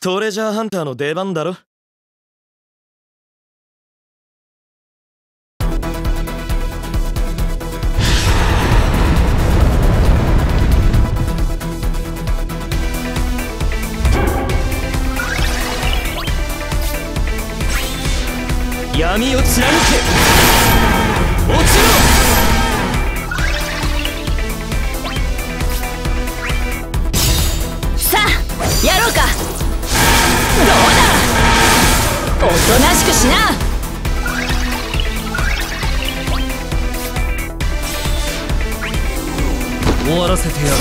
トレジャーハンターの出番だろ。闇を貫け、落ちろ。 さあやろうか。どうだ、おとなしくしな。 終わらせてやる。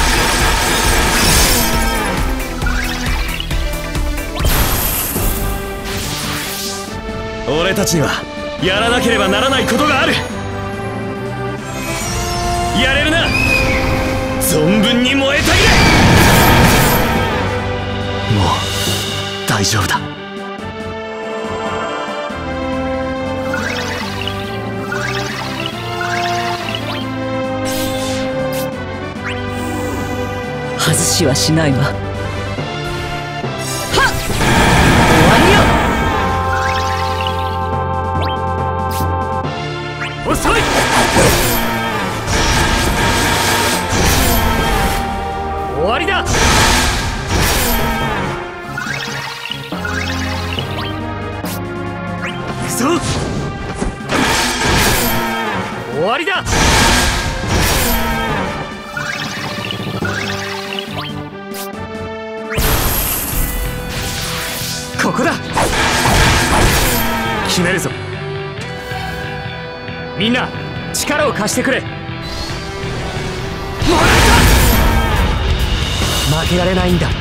俺たちにはやらなければならないことがある。やれるな、存分に燃えたぎれ。もう大丈夫だ。 外しはしないわ。はっ、終わりよ。遅い。終わりだ。行くぞ。終わりだ。ここだ。決めるぞ。みんな力を貸してくれ。もらった。負けられないんだ。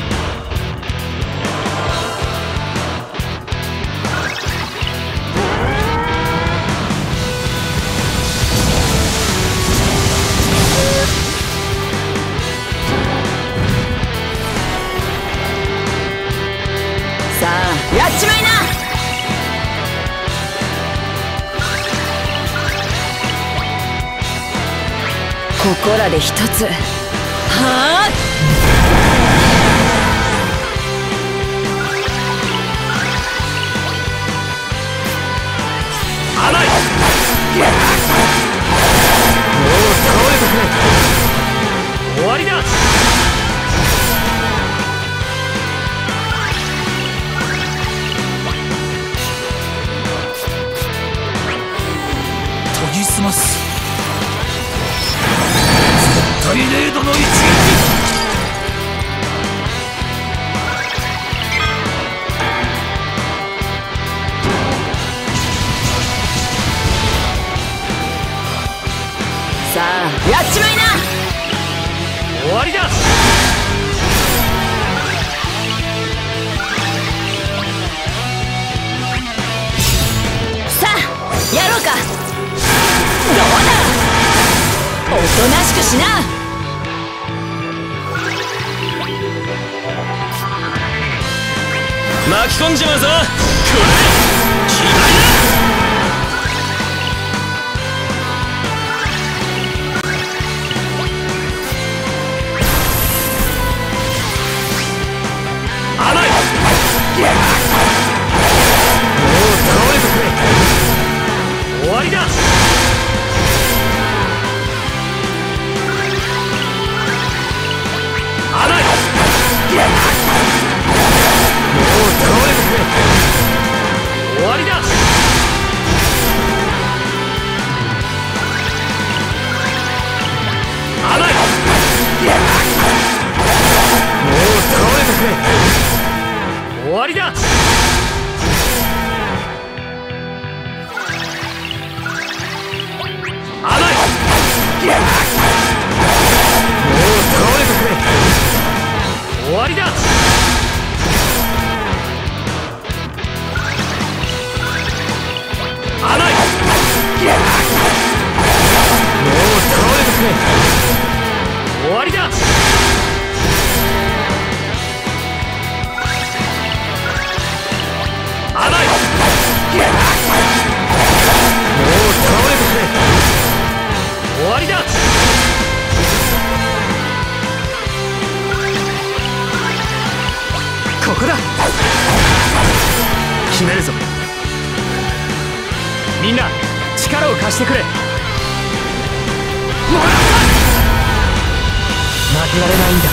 さあやっちまいな。ここらで一つ。はあ、甘い。もう倒れてくれ。終わりだ。 研ぎ澄ます。絶対レードの一撃。 さあやっちまいな。終わりだ。さあやろうか。どうだ、おとなしくしな。 巻き込んじまうぞ。これ決まりだ。甘い。もう倒れてくれ。終わりだ。甘い。もう倒れてくれ。終わりだ。甘い。もう倒れてくれ。終わりだ。甘い。もう倒れてくれ。終わりだ。甘い。もう倒れてくれ。終わりだ。甘い。もう倒れてくれ。終わりだ。ここだ。 決めるぞ。みんな力を貸してくれ。もらった。負けられないんだ。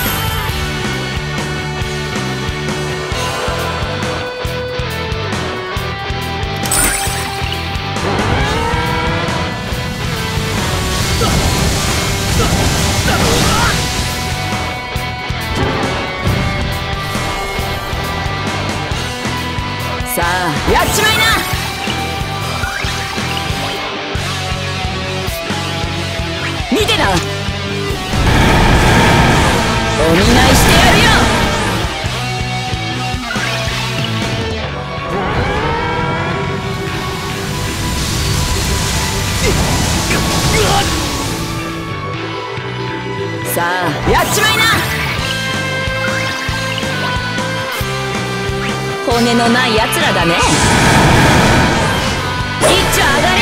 さあやっちまいな。見てな、お見舞いしてやるよ。さあやっちまいな。骨のないやつらだね。一丁上がり。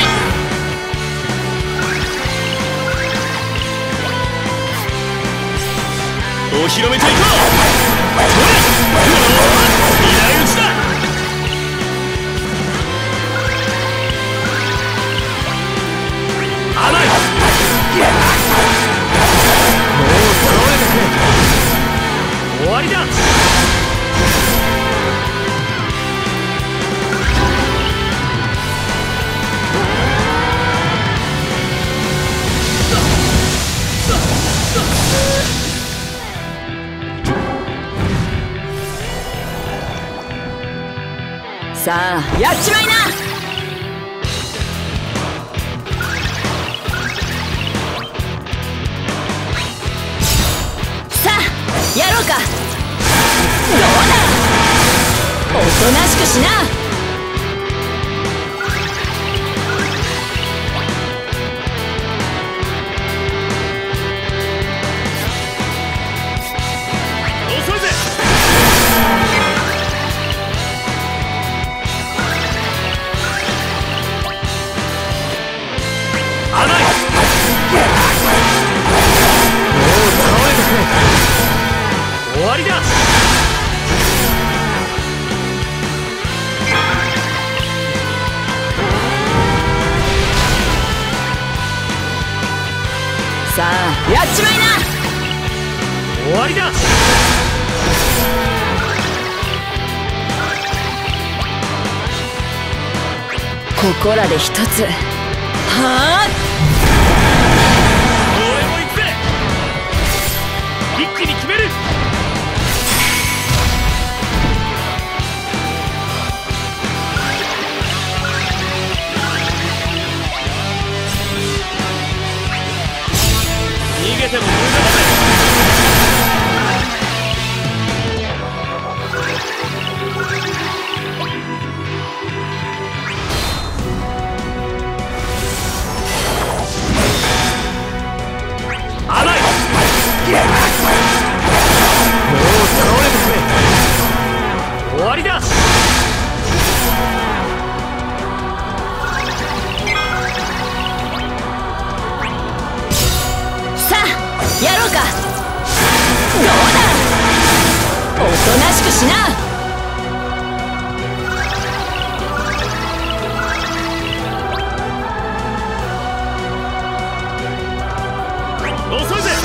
お披露目といこう。それ未来打ちだ。甘い。もう倒れてくれ。終わりだ。 さあやっちまいな。さあやろうか。どうだ、おとなしくしな。 遅いぜ。甘い。もう倒れてくれ。終わりだ。 さあやっちまいな。 終わりだ。 ここらで一つ。はあ、 俺も行くぜ。一気に決める。逃げても無駄だぜ。甘い。もう倒れてくれ。終わりだ。 さあやろうか。どうだ、おとなしくしな。 遅いぜ。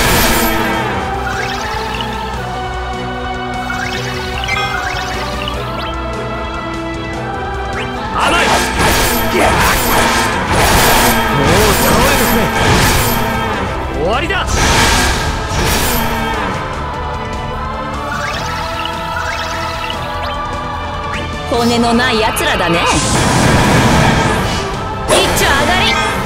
甘い。もう倒れてくれ。終わりだ。 骨のないやつらだね。一丁上がり。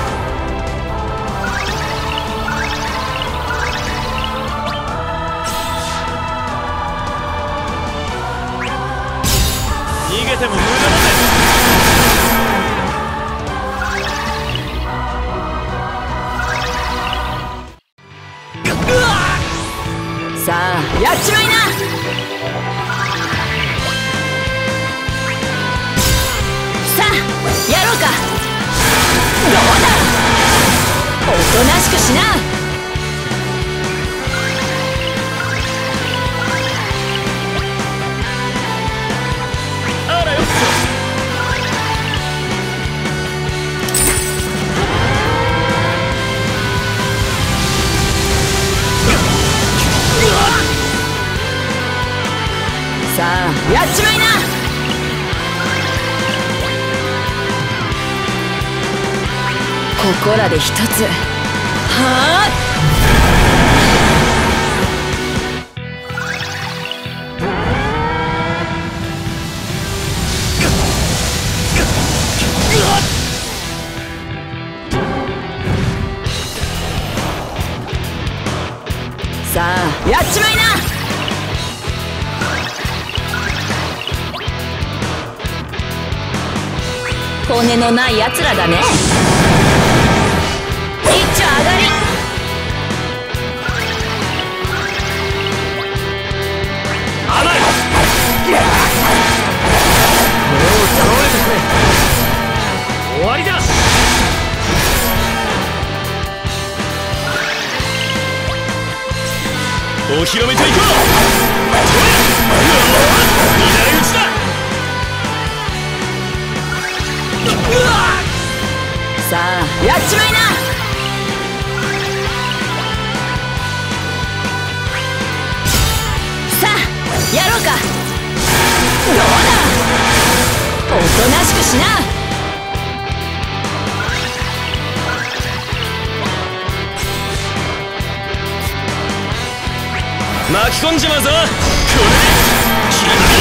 逃げても無駄だぜ。 さあやっちまいな。さあやろうか。どうだ、おとなしくしな。 あらよっと。 やっちまいな。ここらで一つ。はあ。さあやっちまいな。骨のないやつらだね。一丁上がり。 甘い。もう倒れてくれ。終わりだ。お披露目といこう。乱れ打ちだ。 さあやっちまいな。さあやろうか。どうだ。おとなしくしな。 巻き込んじまうぞ。これで決まりだ。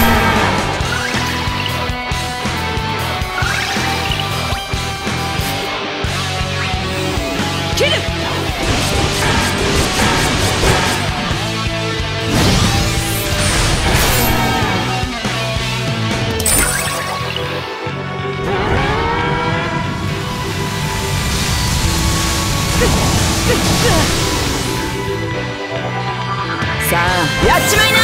切る。さあやっちまいな。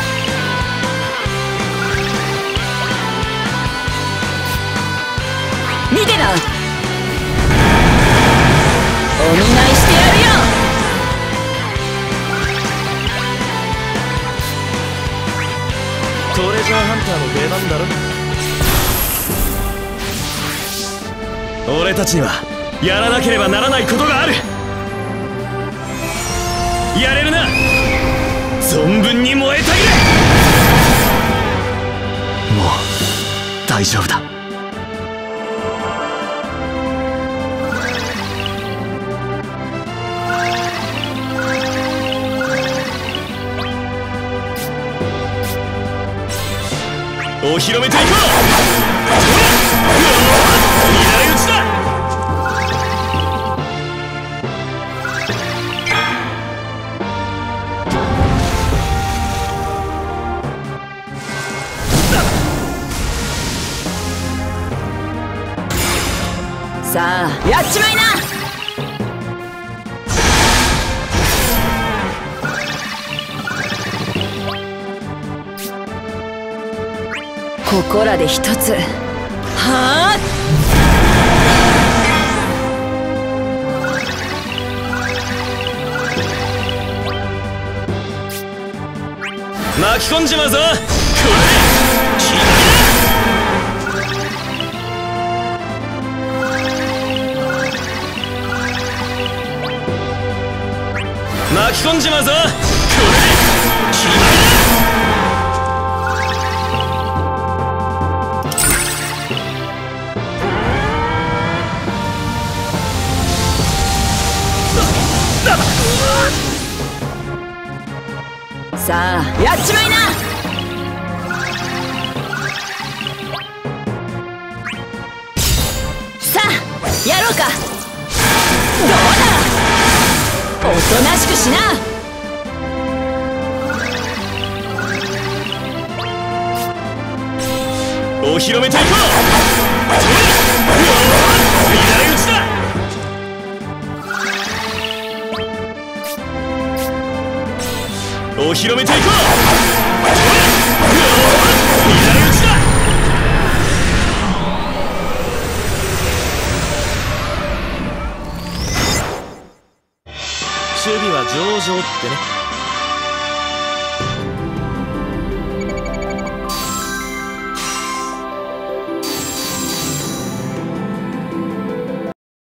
見てな。お見舞いしてやるよ。 トレジャーハンターの出番だろ。俺たちにはやらなければならないことがある。やれるな。存分に燃えたぎれ。もう大丈夫だ。お披露目といこう。乱れ打ちだ。 さあやっちまいな。ここらで一つ。はあ。 巻き込んじまうぞ。これで決まりだ。巻き込んじまうぞ。これで決まりだ。 さあやっちまいな。さあやろうか。どうだ。おとなしくしな。 お披露目といこう。乱れ打ちだ。お披露目といこう。乱れ打ちだ。守備は上々ってね。